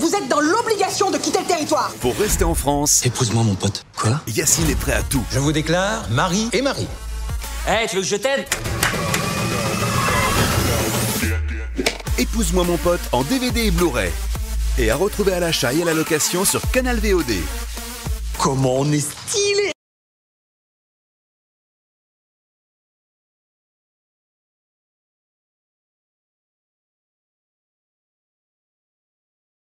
vous êtes dans l'obligation de quitter le territoire. Pour rester en France, Épouse-moi, mon pote. Quoi? Yacine est prêt à tout. Je vous déclare mari et mari. Eh, tu veux que je t'aide? Épouse-moi mon pote en DVD et Blu-ray. Et à retrouver à l'achat et à la location sur Canal VOD. Comment on est stylé!